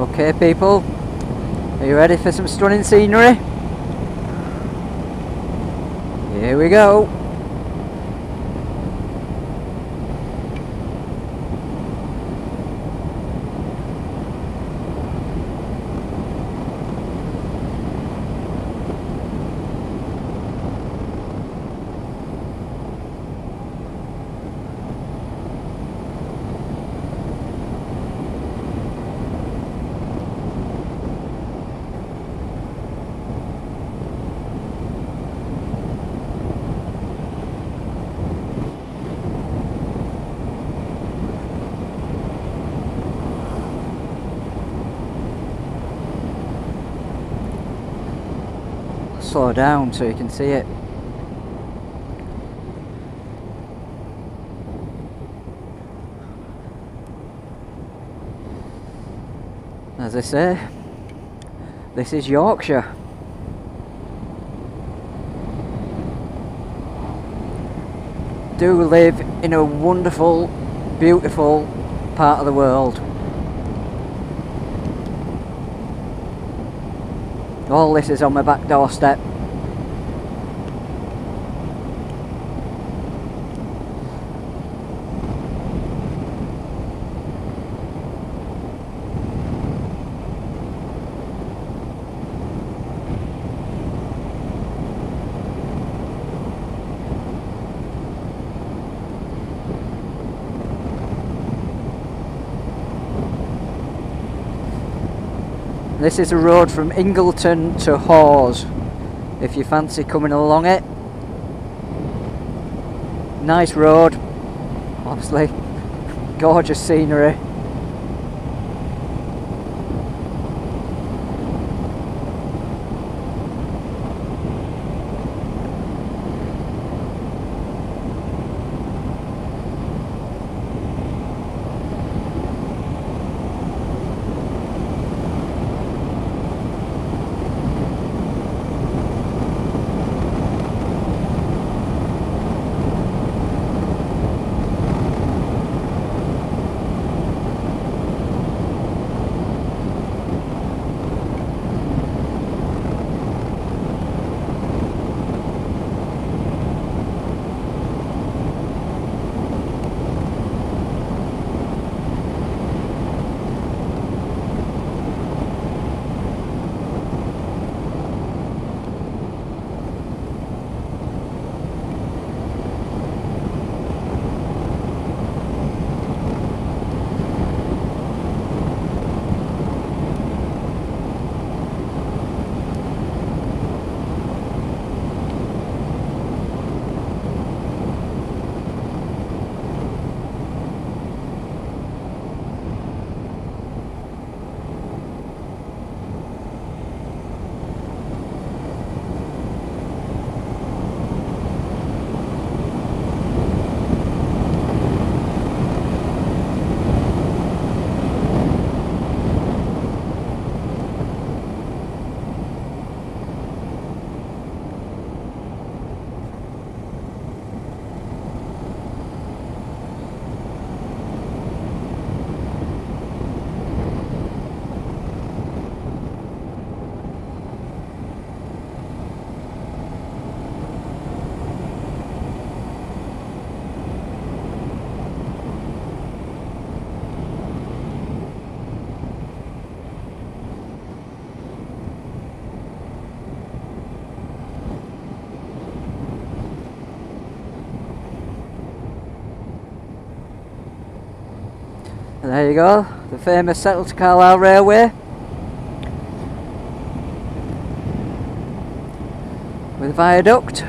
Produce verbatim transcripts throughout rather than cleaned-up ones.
Okay people, are you ready for some stunning scenery? Here we go. Slow down so you can see it. As I say, this is Yorkshire. Do live in a wonderful, beautiful part of the world. All this is on my back doorstep. This is a road from Ingleton to Hawes, if you fancy coming along it. Nice road, obviously, gorgeous scenery. And there you go, the famous Settle to Carlisle Railway with a viaduct.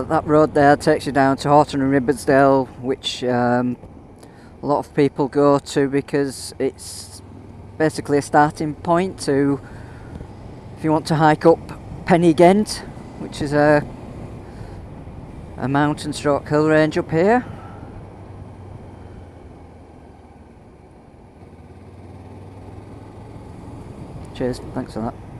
Uh, that road there takes you down to Horton and Ribblehead, which um, a lot of people go to because it's basically a starting point to, if you want to hike up Pen-y-ghent, which is a, a mountain stroke hill range up here. Cheers, thanks for that.